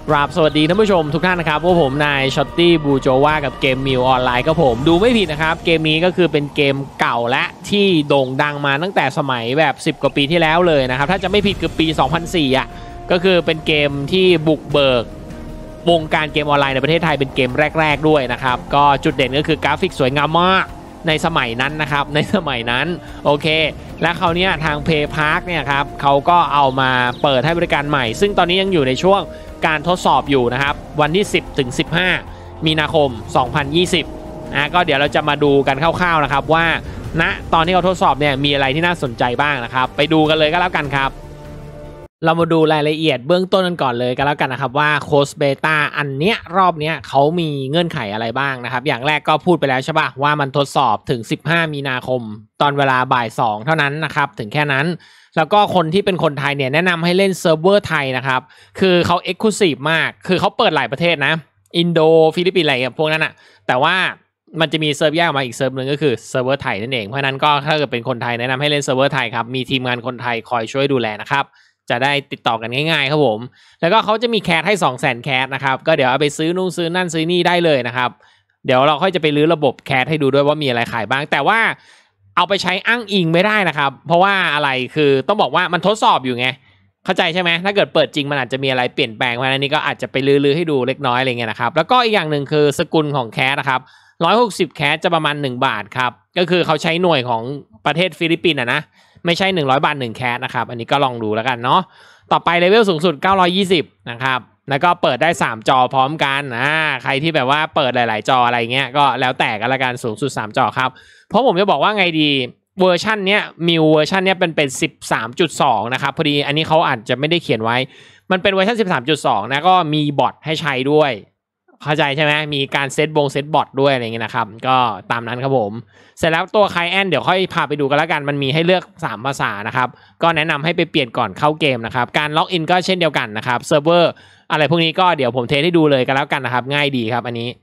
ครับสวัสดีท่านผู้ชมทุกท่านนะครับพวกผมนายช็อตตี้บูโจวากับเกมมิวออนไลน์ครับผมดูไม่ผิดนะครับเกมนี้ก็คือเป็นเกมเก่าและที่โด่งดังมาตั้งแต่สมัยแบบ10กว่าปีที่แล้วเลยนะครับถ้าจะไม่ผิดคือปี2004ก็คือเป็นเกมที่บุกเบิกวงการเกมออนไลน์ในประเทศไทยเป็นเกมแรกๆด้วยนะครับก็จุดเด่นก็คือกราฟิกสวยงามมากในสมัยนั้นนะครับในสมัยนั้นโอเคและเขาเนี่ยทาง Play Park เนี่ยครับเขาก็เอามาเปิดให้บริการใหม่ซึ่งตอนนี้ยังอยู่ในช่วงการทดสอบอยู่นะครับวันที่10 ถึง 15 มีนาคม 2020ก็เดี๋ยวเราจะมาดูกันคร่าวๆนะครับว่าณตอนที่เขาทดสอบเนี่ยมีอะไรที่น่าสนใจบ้างนะครับไปดูกันเลยก็แล้วกันครับเรามาดูรายละเอียดเบื้องต้นกันก่อนเลยก็แล้วกันนะครับว่าโค้ดเบต้าอันเนี้ยรอบเนี้ยเขามีเงื่อนไขอะไรบ้างนะครับอย่างแรกก็พูดไปแล้วใช่ป่ะว่ามันทดสอบถึง15 มีนาคมตอนเวลาบ่าย 2เท่านั้นนะครับถึงแค่นั้นแล้วก็คนที่เป็นคนไทยเนี่ยแนะนำให้เล่นเซิร์ฟเวอร์ไทยนะครับคือเขาเอ็กซ์คลูซีฟมากคือเขาเปิดหลายประเทศนะอินโดฟิลิปปินส์อะไรพวกนั้นอะแต่ว่ามันจะมีเซิร์ฟแยกออกมาอีกเซิร์ฟนึงก็คือเซิร์ฟเวอร์ไทยนั่นเองเพราะนั้นก็ถ้าเกิดเป็นคนไทยแนะนำให้เล่นเซิร์ฟเวอร์ไทยครับมีทีมงานคนไทยคอยช่วยดูแลนะครับจะได้ติดต่อกันง่ายๆครับผมแล้วก็เขาจะมีแคสให้ 200,000 แคสนะครับก็เดี๋ยวเอาไปซื้อนู่นซื้อนั่นซื้อนี่ได้เลยนะครับเดี๋ยวเราค่อยจะไปรื้อระบบแคสให้ดูด้วยว่ามีอะไรขายบ้างแต่ว่าเอาไปใช้อ้างอิงไม่ได้นะครับเพราะว่าอะไรคือต้องบอกว่ามันทดสอบอยู่ไงเข้าใจใช่ไหมถ้าเกิดเปิดจริงมันอาจจะมีอะไรเปลี่ยนแปลงเพราะฉะนั้นนี่ก็อาจจะไปรื้อให้ดูเล็กน้อยอะไรเงี้ยนะครับแล้วก็อีกอย่างหนึ่งคือสกุลของแคสนะครับ160แคสจะประมาณ1 บาทครับก็คือเขาใช้หน่วยของประเทศฟิลิปปินส์นะไม่ใช่100 บาท1แคสนะครับอันนี้ก็ลองดูแล้วกันเนาะต่อไปเลเวลสูงสุด920นะครับแล้วก็เปิดได้3จอพร้อมกันใครที่แบบว่าเปิดหลายๆจออะไรเงี้ยก็แล้วแต่กันละกันสูงสุด3จอครับเพราะผมจะบอกว่าไงดีเวอร์ชันเนี้ยมิวเวอร์ชันเนี้ยเป็น 13.2 นะครับพอดีอันนี้เขาอาจจะไม่ได้เขียนไว้มันเป็นเวอร์ชัน 13.2 นะก็มีบอทให้ใช้ด้วยเข้าใจใช่ไหมมีการเซตบอทด้วยอะไรเงี้ยนะครับก็ตามนั้นครับผมเสร็จแล้วตัวไคลเอนเดี๋ยวค่อยพาไปดูกันแล้วกันมันมีให้เลือก3ภาษานะครับก็แนะนำให้ไปเปลี่ยนก่อนเข้าเกมนะครับการล็อกอินก็เช่นเดียวกันนะครับเซิร์ฟเวอร์อะไรพวกนี้ก็เดี๋ยวผมเทสให้ดูเลยกันแล้วกันนะครับง่ายดีครับอันนี้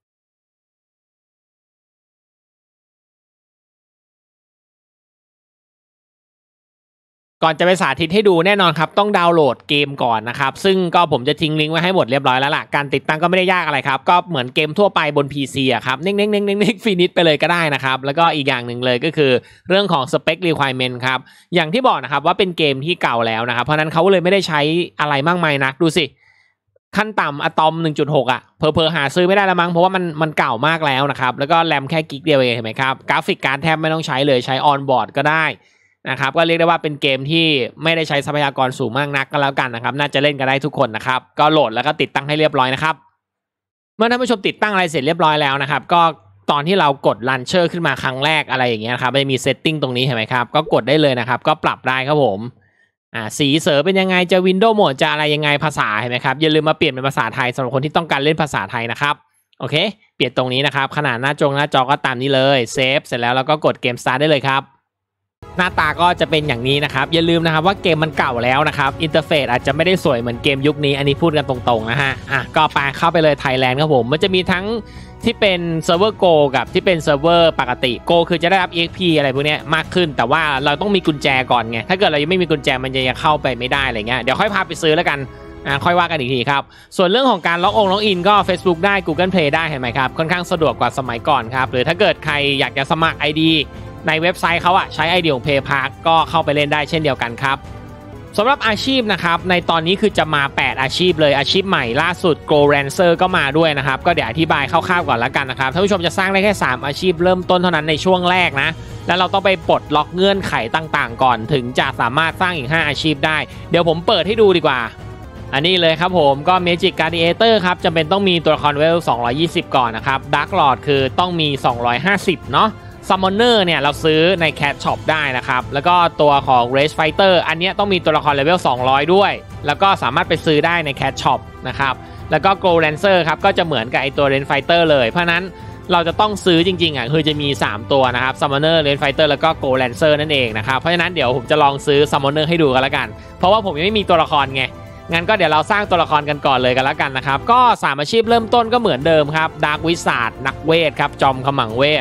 ก่อนจะไปสาธิตให้ดูแน่นอนครับต้องดาวน์โหลดเกมก่อนนะครับซึ่งก็ผมจะทิ้งลิงก์ไว้ให้หมดเรียบร้อยแล้วล่ะการติดตั้งก็ไม่ได้ยากอะไรครับก็เหมือนเกมทั่วไปบน PC ครับเน้งๆๆๆๆฟินิชไปเลยก็ได้นะครับแล้วก็อีกอย่างหนึ่งเลยก็คือเรื่องของ Spec Requirement ครับอย่างที่บอกนะครับว่าเป็นเกมที่เก่าแล้วนะครับเพราะนั้นเขาเลยไม่ได้ใช้อะไรมากมายนักดูสิขั้นต่ำอะตอม 1.6 เผลอๆหาซื้อไม่ได้แล้วมั้งเพราะว่ามันเก่ามากแล้วนะครับแล้วก็แรมแค่กิกเดียวเองเห็นไหมครับกราฟิกการ์ดแทบไม่ต้องใช้เลยใช้ออนบอร์ดก็ได้นะครับก็เรียกได้ว่าเป็นเกมที่ไม่ได้ใช้ทรัพยากรสูงมากนักก็แล้วกันนะครับน่าจะเล่นกันได้ทุกคนนะครับก็โหลดแล้วก็ติดตั้งให้เรียบร้อยนะครับเมื่อท่านผู้ชมติดตั้งอะไรเสร็จเรียบร้อยแล้วนะครับก็ตอนที่เรากดลันเชอร์ขึ้นมาครั้งแรกอะไรอย่างเงี้ยครับมันจะมีเซตติ้งตรงนี้เห็นไหมครับก็กดได้เลยนะครับก็ปรับได้ครับผมสีเสริมเป็นยังไงจะวินโดว์โหมดจะอะไรยังไงภาษาเห็นไหมครับอย่าลืมมาเปลี่ยนเป็นภาษาไทยสำหรับคนที่ต้องการเล่นภาษาไทยนะครับโอเคเปลี่ยนตรงนี้นะครับขนาดหน้าจอก็ตามนี้เลยเซฟเสร็จแล้วเราก็กดเกมสตาร์ทได้เลยครับหน้าตาก็จะเป็นอย่างนี้นะครับอย่าลืมนะครับว่าเกมมันเก่าแล้วนะครับอินเทอร์เฟซอาจจะไม่ได้สวยเหมือนเกมยุคนี้อันนี้พูดกันตรงๆนะฮะก็ไปเข้าไปเลย Thailand ครับผมมันจะมีทั้งที่เป็นเซิร์ฟเวอร์โกกับที่เป็นเซิร์ฟเวอร์ปกติโกคือจะได้รับ EXP อะไรพวกนี้มากขึ้นแต่ว่าเราต้องมีกุญแจก่อนไงถ้าเกิดเรายังไม่มีกุญแจมันจะยังเข้าไปไม่ได้อะไรเงี้ยเดี๋ยวค่อยพาไปซื้อแล้วกันค่อยว่ากันอีกทีครับส่วนเรื่องของการล็อกอินก็ Facebook ได้ Google Play ได้เห็นไหมครับค่อนข้างสะดวกกว่าสมัยก่อนครับหรือถ้าเกิดใครอยากจะสมัคร IDในเว็บไซต์เขาใช้ ID ของ Play Park ก็เข้าไปเล่นได้เช่นเดียวกันครับสำหรับอาชีพนะครับในตอนนี้คือจะมา8อาชีพเลยอาชีพใหม่ล่าสุด Go Rancer ก็มาด้วยนะครับก็เดี๋ยวอธิบายคร่าวๆก่อนแล้วกันนะครับท่านผู้ชมจะสร้างได้แค่3อาชีพเริ่มต้นเท่านั้นในช่วงแรกนะแล้วเราต้องไปปลดล็อกเงื่อนไขต่างๆก่อนถึงจะสามารถสร้างอีก5อาชีพได้เดี๋ยวผมเปิดให้ดูดีกว่าอันนี้เลยครับผมก็ Magic Gladiator ครับจำเป็นต้องมีตัวละครเวล220ก่อนนะครับ Dark Lord คือต้องมี250เนาะSummoner เนี่ยเราซื้อใน Cat Shop ได้นะครับแล้วก็ตัวของ Race Fighter อันนี้ต้องมีตัวละครเลเวล200ด้วยแล้วก็สามารถไปซื้อได้ใน Cat Shop นะครับแล้วก็ Go Lancer ครับก็จะเหมือนกับไอตัว Race Fighter เลยเพราะนั้นเราจะต้องซื้อจริงๆคือจะมี3ตัวนะครับ Summoner Race Fighter แล้วก็ Go Lancer นั่นเองนะครับเพราะฉะนั้นเดี๋ยวผมจะลองซื้อ Summoner ให้ดูกันแล้วกันเพราะว่าผมยังไม่มีตัวละครไงงั้นก็เดี๋ยวเราสร้างตัวละครกันก่อนเลยกันแล้วกันนะครับก็3อาชีพเริ่มต้นก็เหมือนเดิมครับ Dark Wizard นักเวทครับจอมขมังเวท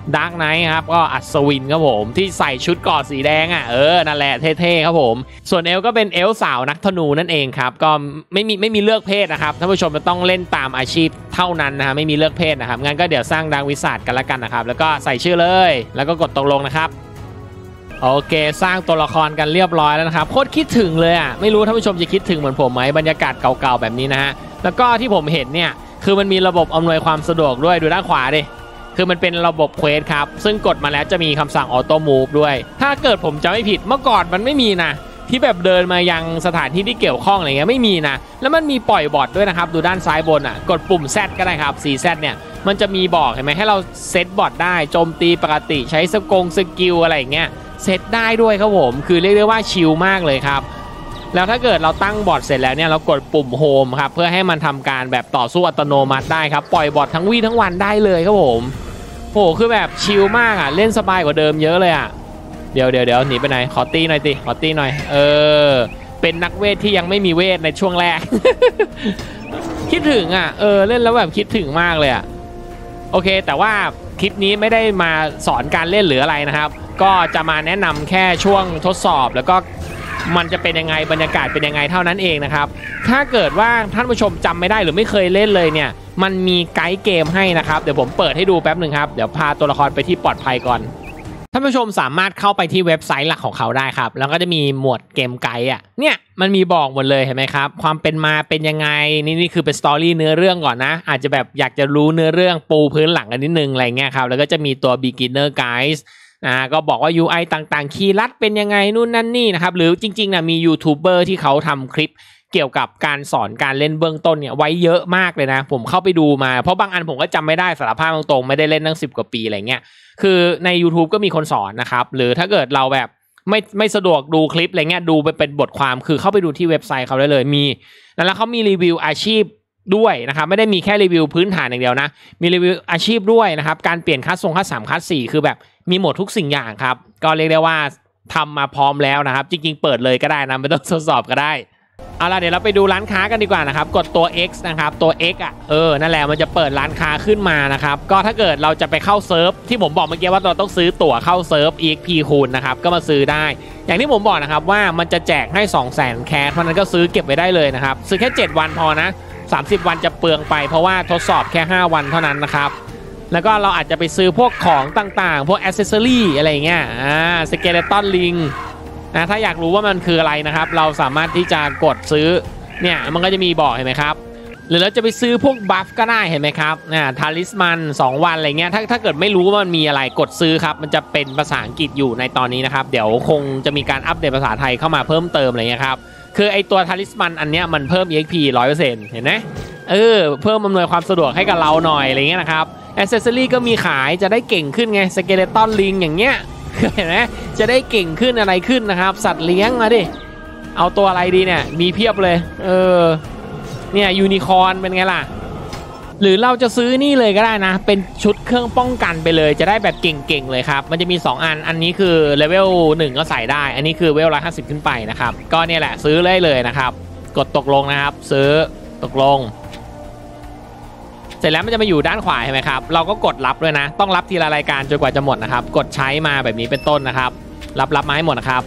ดาร์กไนท์ครับก็อัศวินครับผมที่ใส่ชุดเกราะสีแดงอ่ะนั่นแหละเท่ๆครับผมส่วนเอลก็เป็นเอลสาวนักธนูนั่นเองครับก็ไม่มีเลือกเพศนะครับท่านผู้ชมจะต้องเล่นตามอาชีพเท่านั้นนะฮะไม่มีเลือกเพศนะครับงั้นก็เดี๋ยวสร้างดาร์กวิสาดกันละกันนะครับแล้วก็ใส่ชื่อเลยแล้วก็กดตกลงนะครับโอเคสร้างตัวละครกันเรียบร้อยแล้วนะครับโคตรคิดถึงเลยอ่ะไม่รู้ท่านผู้ชมจะคิดถึงเหมือนผมไหมบรรยากาศเก่าๆแบบนี้นะฮะแล้วก็ที่ผมเห็นเนี่ยคือมันมีระบบอำนวยความสะดวกด้วยดูด้านขวาดิคือมันเป็นระบบเควสครับซึ่งกดมาแล้วจะมีคำสั่งออโต้มูฟด้วยถ้าเกิดผมจะไม่ผิดเมื่อก่อนมันไม่มีนะที่แบบเดินมายังสถานที่ที่เกี่ยวข้องอะไรเงี้ยไม่มีนะแล้วมันมีปล่อยบอทด้วยนะครับดูด้านซ้ายบนอ่ะกดปุ่ม Z ก็ได้ครับ 4Z เนี่ยมันจะมีบอกเห็นไหมให้เราเซตบอทได้โจมตีปกติใช้สกิลอะไรอย่างเงี้ยเซตได้ด้วยครับผมคือเรียกได้ว่าชิลมากเลยครับแล้วถ้าเกิดเราตั้งบอทเสร็จแล้วเนี่ยเรากดปุ่มโฮมครับเพื่อให้มันทำการแบบต่อสู้อัตโนมัติได้ครับปล่อยบอททั้งวี่ทั้งวันได้เลยครับผมโหคือแบบชิลมากอ่ะเล่นสบายกว่าเดิมเยอะเลยอ่ะเดี๋ยวหนีไปไหนขอตีหน่อยขอตีหน่อยเป็นนักเวทที่ยังไม่มีเวทในช่วงแรก คิดถึงอ่ะเล่นแล้วแบบคิดถึงมากเลยอ่ะโอเคแต่ว่าคลิปนี้ไม่ได้มาสอนการเล่นหรืออะไรนะครับก็จะมาแนะนำแค่ช่วงทดสอบแล้วก็มันจะเป็นยังไงบรรยากาศเป็นยังไงเท่านั้นเองนะครับถ้าเกิดว่าท่านผู้ชมจำไม่ได้หรือไม่เคยเล่นเลยเนี่ยมันมีไกด์เกมให้นะครับเดี๋ยวผมเปิดให้ดูแป๊บหนึ่งครับเดี๋ยวพาตัวละครไปที่ปลอดภัยก่อนท่านผู้ชมสามารถเข้าไปที่เว็บไซต์หลักของเขาได้ครับแล้วก็จะมีหมวดเกมไกด์อ่ะเนี่ยมันมีบอกหมดเลยเห็นไหมครับความเป็นมาเป็นยังไงนี่คือเป็นสตอรี่เนื้อเรื่องก่อนนะอาจจะแบบอยากจะรู้เนื้อเรื่องปูพื้นหลังกันนิดนึงอะไรเงี้ยครับแล้วก็จะมีตัว beginner guide ก็บอกว่า UI ต่างๆคีย์ลัดเป็นยังไงนู่นนั่นนี่นะครับหรือจริงๆนะมียูทูบเบอร์ที่เขาทำคลิปเกี่ยวกับการสอนการเล่นเบื้องต้นเนี่ยไว้เยอะมากเลยนะผมเข้าไปดูมาเพราะบางอันผมก็จำไม่ได้สารภาพตรงๆไม่ได้เล่นตั้ง10 กว่าปีอะไรเงี้ยคือใน YouTube ก็มีคนสอนนะครับหรือถ้าเกิดเราแบบไม่สะดวกดูคลิปอะไรเงี้ยดูไปเป็นบทความคือเข้าไปดูที่เว็บไซต์เขาได้เลยมีแล้วเขามีรีวิวอาชีพด้วยนะครับไม่ได้มีแค่รีวิวพื้นฐานอย่างเดียวนะมีรีวิวอาชีพด้วยนะครับการเปลี่ยนคัส3คัส4คือแบบมีหมดทุกสิ่งอย่างครับก็เรียกได้ว่าทำมาพร้อมแล้วนะครับจริงๆเปิดเลยก็ได้นะไม่ต้องทดสอบก็ได้เอาล่ะเดี๋ยวเราไปดูร้านค้ากันดีกว่านะครับกดตัว X นะครับตัว X อ่ะนั่นแหละมันจะเปิดร้านค้าขึ้นมานะครับก็ถ้าเกิดเราจะไปเข้าเซิร์ฟที่ผมบอกเมื่อกี้ว่าเราต้องซื้อตั๋วเข้าเซิร์ฟ EXP คูณนะครับก็มาซื้อได้อย่างที่ผมบอกนะครับว่ามันจะแจกให้ 200,000 แคสเพราะนั้นก็ซื้อเก็บไว้ได้เลยนะครับซื้อแค่7 วันพอนะ30 วันจะเปลืองไปเพราะว่าทดสอบแค่5 วันเท่านั้นนะครับแล้วก็เราอาจจะไปซื้อพวกของต่างๆพวกแอคเซสซอรี่อะไรเงี้ยสเกเลตันลิงถ้าอยากรู้ว่ามันคืออะไรนะครับเราสามารถที่จะกดซื้อเนี่ยมันก็จะมีบอกเห็นไหมครับหรือเราจะไปซื้อพวกบัฟก็ได้เห็นไหมครับทาลิสมัน2 วันอะไรเงี้ยถ้าเกิดไม่รู้ว่ามันมีอะไรกดซื้อครับมันจะเป็นภาษาอังกฤษอยู่ในตอนนี้นะครับเดี๋ยวคงจะมีการอัปเดตภาษาไทยเข้ามาเพิ่มเติมอะไรเงี้ยครับคือไอตัวทาลิสมันอันเนี้ยมันเพิ่ม EXP 100% เห็นไหมเพิ่มอำนวยความสะดวกให้กับเราหน่อยอะไรเงี้ยนะครับแอคเซสซอรี่ก็มีขายจะได้เก่งขึ้นไงสเกเลตันลิงอย่างเงี้ยเห็นไหมจะได้เก่งขึ้นอะไรขึ้นนะครับสัตว์เลี้ยงมาดิเอาตัวอะไรดีเนี่ยมีเพียบเลยเนี่ยยูนิคอร์นเป็นไงล่ะหรือเราจะซื้อนี่เลยก็ได้นะเป็นชุดเครื่องป้องกันไปเลยจะได้แบบเก่งๆเลยครับมันจะมี2 อันนี้คือเลเวล1ก็ใส่ได้อันนี้คือเลเวล150ขึ้นไปนะครับก็เนี่ยแหละซื้อเลยนะครับกดตกลงนะครับซื้อตกลงเสร็จแล้วมันจะมาอยู่ด้านขวาเห็นไหมครับเราก็กดรับด้วยนะต้องรับทีละรายการจนกว่าจะหมดนะครับกดใช้มาแบบนี้เป็นต้นนะครับรับมาให้หมดนะครับ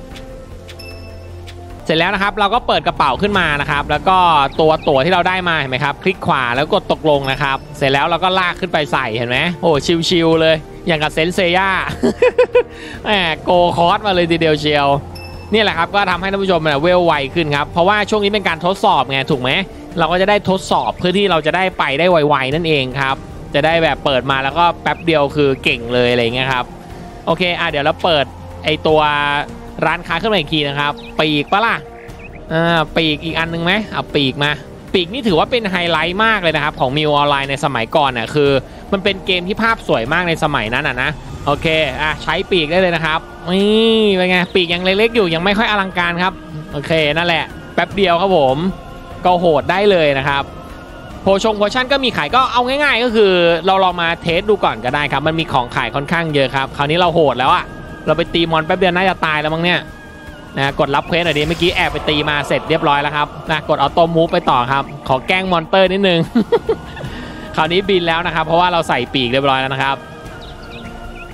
เสร็จแล้วนะครับเราก็เปิดกระเป๋าขึ้นมานะครับแล้วก็ตั๋วที่เราได้มาเห็นไหมครับคลิกขวาแล้วกดตกลงนะครับเสร็จแล้วเราก็ลากขึ้นไปใส่เห็นไหมโอ้ชิวๆเลยอย่างกับเซนเซย่า โกคอร์สมาเลยทีเดียวเชียวนี่แหละครับก็ทำให้ท่านผู้ชมเวลไวขึ้นครับเพราะว่าช่วงนี้เป็นการทดสอบไงถูกไหมเราก็จะได้ทดสอบเพื่อที่เราจะได้ไปได้ไวๆนั่นเองครับจะได้แบบเปิดมาแล้วก็แป๊บเดียวคือเก่งเลยอะไรเงี้ยครับโอเคเดี๋ยวเราเปิดไอตัวร้านค้าขึ้นมาอีกทีนะครับปีกปะล่ะปีกอีกอันนึงไหมเอาปีกมาปีกนี่ถือว่าเป็นไฮไลท์มากเลยนะครับของมิวออนไลน์ในสมัยก่อนน่ะคือมันเป็นเกมที่ภาพสวยมากในสมัยนั้นนะโอเคใช้ปีกได้เลยนะครับนี่เป็นไงปีกยังเล็กๆอยู่ยังไม่ค่อยอลังการครับโอเคนั่นแหละแป๊บเดียวครับผมก็โหดได้เลยนะครับโพชั่นก็มีขายก็เอาง่ายๆก็คือเราลองมาเทสดูก่อนก็ได้ครับมันมีของขายค่อนข้างเยอะครับคราวนี้เราโหดแล้วอะเราไปตีมอนแป๊บเดียวน่าจะตายแล้วมั้งเนี่ยนะกดรับเควสหน่อยดิเมื่อกี้แอบไปตีมาเสร็จเรียบร้อยแล้วครับนะกดออโต้มูฟไปต่อครับขอแกล้งมอนเตอร์นิดนึง คราวนี้บินแล้วนะครับเพราะว่าเราใส่ปีกเรียบร้อยแล้วนะครับ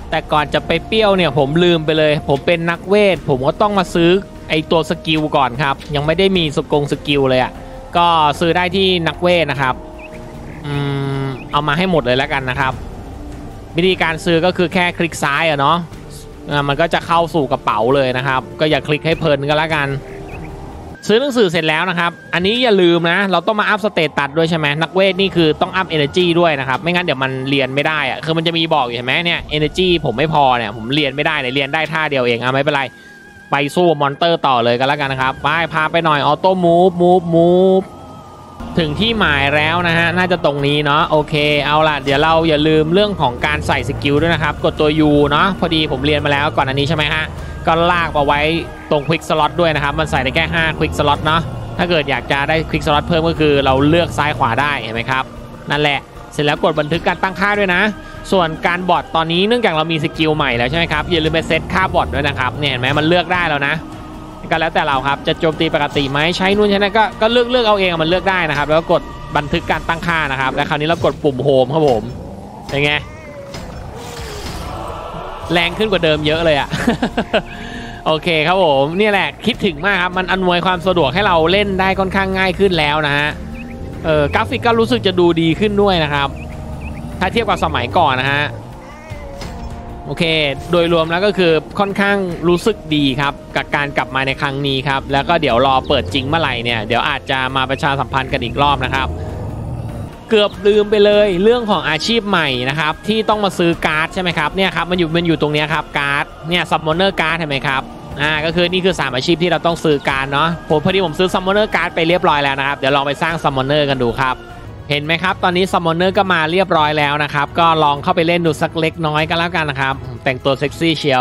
แต่ก่อนจะไปเปรี้ยวเนี่ยผมลืมไปเลยผมเป็นนักเวทผมก็ต้องมาซื้อไอตัวสกิลก่อนครับยังไม่ได้มีสกิลเลยอ่ะก็ซื้อได้ที่นักเวทนะครับเอามาให้หมดเลยแล้วกันนะครับวิธีการซื้อก็คือแค่คลิกซ้ายอะเนาะมันก็จะเข้าสู่กระเป๋าเลยนะครับก็อย่าคลิกให้เพลินก็แล้วกันซื้อหนังสือเสร็จแล้วนะครับอันนี้อย่าลืมนะเราต้องมาอัพสเตตัสด้วยใช่ไหมนักเวทนี่คือต้องอัพ energy ด้วยนะครับไม่งั้นเดี๋ยวมันเรียนไม่ได้อะคือมันจะมีบอกอยู่เห็นไหมเนี่ย energy ผมไม่พอเนี่ยผมเรียนไม่ได้เลยเรียนได้ท่าเดียวเองไม่เป็นไรไปสู้มอนเตอร์ต่อเลยก็แล้วกันนะครับไปพาไปหน่อยออโต้มูฟถึงที่หมายแล้วนะฮะน่าจะตรงนี้เนาะโอเคเอาล่ะเดี๋ยวเราอย่าลืมเรื่องของการใส่สกิลด้วยนะครับกดตัว U เนาะพอดีผมเรียนมาแล้วก่อนอันนี้ใช่ไหมฮะก็ลากมาไว้ตรงควิกสล็อตด้วยนะครับมันใส่ได้แค่5ควิกสล็อตเนาะถ้าเกิดอยากจะได้ควิกสล็อตเพิ่มก็คือเราเลือกซ้ายขวาได้เห็นไหมครับนั่นแหละเสร็จแล้วกดบันทึกการตั้งค่าด้วยนะส่วนการบอทตอนนี้เนื่องจากเรามีสกิลใหม่แล้วใช่ไหมครับอย่าลืมไปเซตค่าบอทด้วยนะครับเนี่ยเห็นไหมมันเลือกได้แล้วนะก็แล้วแต่เราครับจะโจมตีปกติไหมใช้นู่นใช้นั่นก็เลือกเอาเองมันเลือกได้นะครับแล้วก็กดบันทึกการตั้งค่านะครับและคราวนี้เรากดปุ่มโฮมครับผมเป็นไงแรงขึ้นกว่าเดิมเยอะเลยอะ โอเคครับผมนี่แหละคิดถึงมากครับมันอำนวยความสะดวกให้เราเล่นได้ค่อนข้างง่ายขึ้นแล้วนะฮะกราฟิกก็รู้สึกจะดูดีขึ้นด้วยนะครับถ้าเทียบกับสมัยก่อนนะฮะโอเคโดยรวมแล้วก็คือค่อนข้างรู้สึกดีครับกับการกลับมาในครั้งนี้ครับแล้วก็เดี๋ยวรอเปิดจริงเมื่อไหร่เนี่ยเดี๋ยวอาจจะมาประชาสัมพันธ์กันอีกรอบนะครับเกือบลืมไปเลยเรื่องของอาชีพใหม่นะครับที่ต้องมาซื้อการ์ดใช่ไหมครับเนี่ยครับมันอยู่ตรงนี้ครับการ์ดเนี่ยซัมมอนเนอร์การ์ดเห็นไหมครับก็คือนี่คือ3อาชีพที่เราต้องซื้อการ์ดเนาะพอดีผมซื้อซัมมอนเนอร์การ์ดไปเรียบร้อยแล้วนะครับเดี๋ยวลองไปสร้างซัมมอนเนอร์กันดูครับเห็นไหมครับตอนนี้ซัมมอนเนอร์ก็มาเรียบร้อยแล้วนะครับก็ลองเข้าไปเล่นดูสักเล็กน้อยกันแล้วกันนะครับแต่งตัวเซ็กซี่เชียว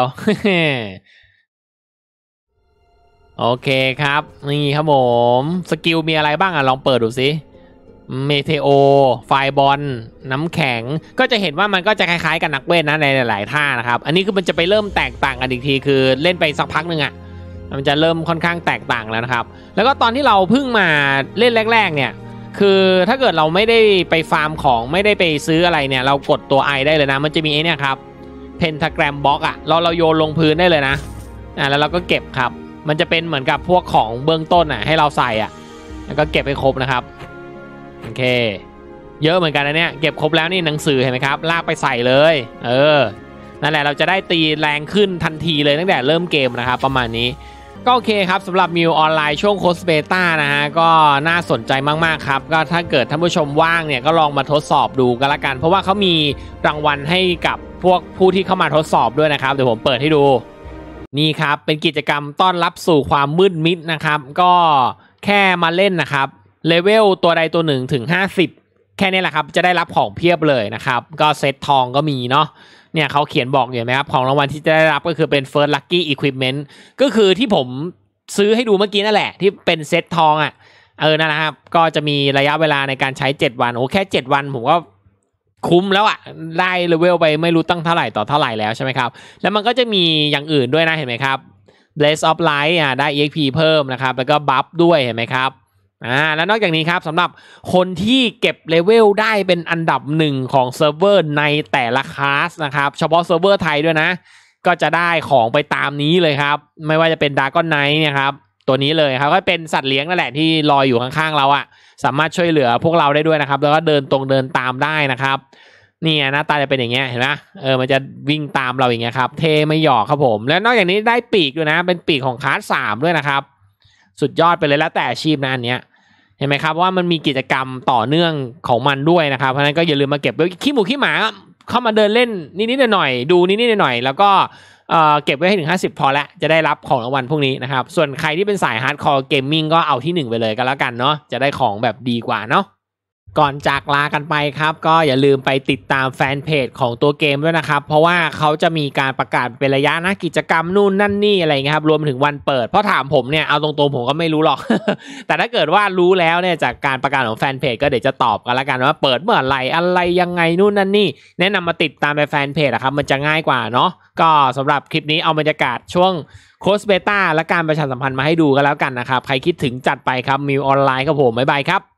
โอเคครับนี่ครับผมสกิลมีอะไรบ้างลองเปิดดูสิเมเทโอไฟบอลน้ำแข็งก็จะเห็นว่ามันก็จะคล้ายๆกับนักเวทนะในหลายๆท่านะครับอันนี้คือมันจะไปเริ่มแตกต่างกันอีกทีคือเล่นไปสักพักหนึ่งมันจะเริ่มค่อนข้างแตกต่างแล้วนะครับแล้วก็ตอนที่เราเพิ่งมาเล่นแรกๆเนี่ยคือถ้าเกิดเราไม่ได้ไปฟาร์มของไม่ได้ไปซื้ออะไรเนี่ยเรากดตัว I ได้เลยนะมันจะมีไอ้เนี่ยครับเพนทาแกรมบล็อกเราโยนลงพื้นได้เลยนะแล้วเราก็เก็บครับมันจะเป็นเหมือนกับพวกของเบื้องต้นให้เราใส่แล้วก็เก็บให้ครบนะครับโอเคเยอะเหมือนกันนะเนี่ยเก็บครบแล้วนี่หนังสือเห็นไหมครับลากไปใส่เลยนั่นแหละเราจะได้ตีแรงขึ้นทันทีเลยตั้งแต่เริ่มเกมนะครับประมาณนี้ก็โอเคครับสำหรับมิวออนไลน์ช่วงโค้ชเบต้านะฮะก็น่าสนใจมากๆครับก็ถ้าเกิดท่านผู้ชมว่างเนี่ยก็ลองมาทดสอบดูกันละกันเพราะว่าเขามีรางวัลให้กับพวกผู้ที่เข้ามาทดสอบด้วยนะครับเดี๋ยวผมเปิดให้ดูนี่ครับเป็นกิจกรรมต้อนรับสู่ความมืดมิดนะครับก็แค่มาเล่นนะครับเลเวลตัวใดตัวหนึ่งถึง50แค่นี้แหละครับจะได้รับของเพียบเลยนะครับก็เซตทองก็มีเนาะเนี่ยเขาเขียนบอกอยู่ไหมครับของรางวัลที่จะได้รับก็คือเป็น First Lucky Equipment ก็คือที่ผมซื้อให้ดูเมื่อกี้นั่นแหละที่เป็นเซตทองนั่นนะครับก็จะมีระยะเวลาในการใช้7วันโอ้แค่7วันผมก็คุ้มแล้วได้เลเวลไปไม่รู้ตั้งเท่าไหร่ต่อเท่าไหร่แล้วใช่ไหมครับแล้วมันก็จะมีอย่างอื่นด้วยนะเห็นไหมครับ Blaze of Light ได้ EXP เพิ่มนะครับแล้วก็บัฟด้วยเห็นไหมครับแล้วนอกจากนี้ครับสำหรับคนที่เก็บเลเวลได้เป็นอันดับ1ของเซิร์ฟเวอร์ในแต่ละคลาสนะครับเฉพาะเซิร์ฟเวอร์ไทยด้วยนะก็จะได้ของไปตามนี้เลยครับไม่ว่าจะเป็นดราก้อนไนท์เนี่ยครับตัวนี้เลยครับก็เป็นสัตว์เลี้ยงนั่นแหละที่ลอยอยู่ข้างๆเราสามารถช่วยเหลือพวกเราได้ด้วยนะครับแล้วก็เดินตรงเดินตามได้นะครับนี่หน้าตาจะเป็นอย่างเงี้ยเห็นไหมมันจะวิ่งตามเราอย่างเงี้ยครับเทไม่หยอกครับผมแล้วนอกจากนี้ได้ปีกด้วยนะเป็นปีกของคลาส3ด้วยนะครับสุดยอดไปเลยแล้วแต่อาชีพนะอันเนี้ยเห็นไหมครับว่ามันมีกิจกรรมต่อเนื่องของมันด้วยนะครับเพราะฉะนั้นก็อย่าลืมมาเก็บไว้ขี้หมูขี้หมาเข้ามาเดินเล่นนิดๆหน่อยๆดูนิดๆหน่อยๆแล้วก็เก็บไว้ให้ถึง50พอแล้วจะได้รับของรางวัลพวกนี้นะครับส่วนใครที่เป็นสายฮาร์ดคอร์เกมมิ่งก็เอาที่1ไปเลยกันแล้วกันเนาะจะได้ของแบบดีกว่าเนาะก่อนจากลากันไปครับก็อย่าลืมไปติดตามแฟนเพจของตัวเกมด้วยนะครับเพราะว่าเขาจะมีการประกาศเป็นระยะนะกิจกรรมนู่นนั่นนี่อะไรเงี้ยครับรวมถึงวันเปิดเพราะถามผมเนี่ยเอาตรงๆผมก็ไม่รู้หรอก แต่ถ้าเกิดว่ารู้แล้วเนี่ยจากการประกาศของแฟนเพจก็เดี๋ยวจะตอบกันละกันว่าเปิดเมื่อไหร่อะไรยังไงนู่นนั่นนี่แนะนำมาติดตามในแฟนเพจครับมันจะง่ายกว่าเนาะก็สำหรับคลิปนี้เอาบรรยากาศช่วงโค้ชเบต้าและการประชาสัมพันธ์มาให้ดูกันแล้วกันนะครับใครคิดถึงจัดไปครับมิวออนไลน์ครับผมบ๊ายบายครับ